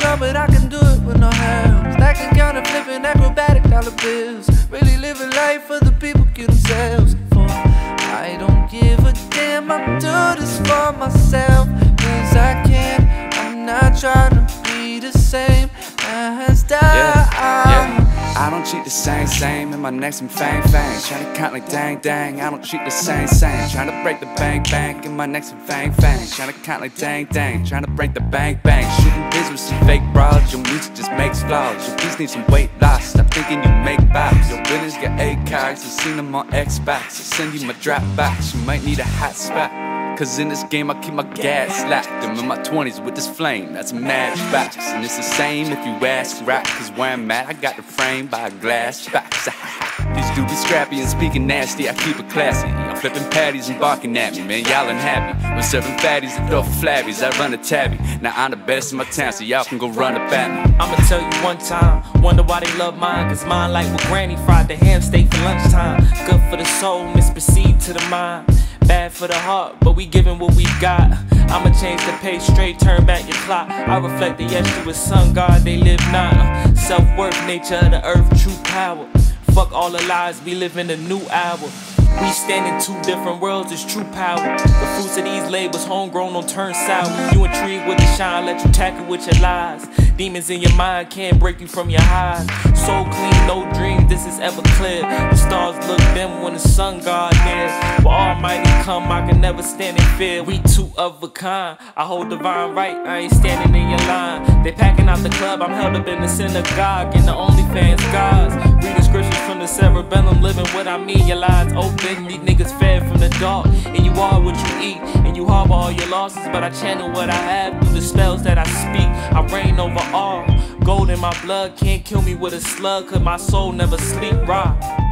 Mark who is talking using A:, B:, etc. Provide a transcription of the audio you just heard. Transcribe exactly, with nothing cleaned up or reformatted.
A: now, but I can do it with no hands. Stacking, counting, flipping acrobatic dollar bills. Really living life for the people kill themselves for. I don't give a damn, I do this for myself. Cause I can, I'm not trying to be the same as that.
B: Yeah, yeah. I don't cheat the same, same, and my next some fang, fang. Tryna count like dang, dang, I don't cheat the same, same. Tryna break the bang, bang, in my next some fang, fang. Tryna count like dang, dang, tryna break the bang, bang. Shooting biz with some fake bras, your music just makes flaws. Your beats need some weight loss, stop thinking you make bops. Your villains get eight cards, I've seen them on Xbox. I send you my drop box, you might need a hot spot. Cause in this game I keep my gas locked. I'm in my twenties with this flame, that's a matchbox. And it's the same if you ask rock. Cause where I'm at, I got the frame by a glass box. These dudes be scrappy and speaking nasty, I keep it classy. I'm flipping patties and barking at me, man, y'all unhappy. When serving fatties and throw for flabbies, I run a tabby. Now I'm the best in my town, so y'all can go run up at me.
C: I'ma tell you one time, wonder why they love mine. Cause mine like with granny fried the ham steak for lunchtime. Good for the soul, misperceived to the mind. Bad for the heart, but we giving what we got. I'ma change the pace straight, turn back your clock. I reflect the Yeshua sun God, they live not. Self-worth, nature of the earth, true power. Fuck all the lies, we live in a new hour. We stand in two different worlds, it's true power. The fruits of these labels, homegrown, don't turn sour. You intrigued with the shine, let you tackle with your lies. Demons in your mind can't break you from your highs. Soul clean, no dream, this is ever clear. The stars look dim when the sun god near. But Almighty come, I can never stand in fear. We two of a kind, I hold divine right, I ain't standing in your line. They packing out the club, I'm held up in the synagogue. In the OnlyFans gods, reading scriptures from the cerebellum, living what I mean. Your lies open, these niggas fed from the dark. And you are what you eat, and you harbor all your losses. But I channel what I have through the spells that I speak. I reign over all. Gold in my blood can't kill me with a slug, cause my soul never sleep. Rock.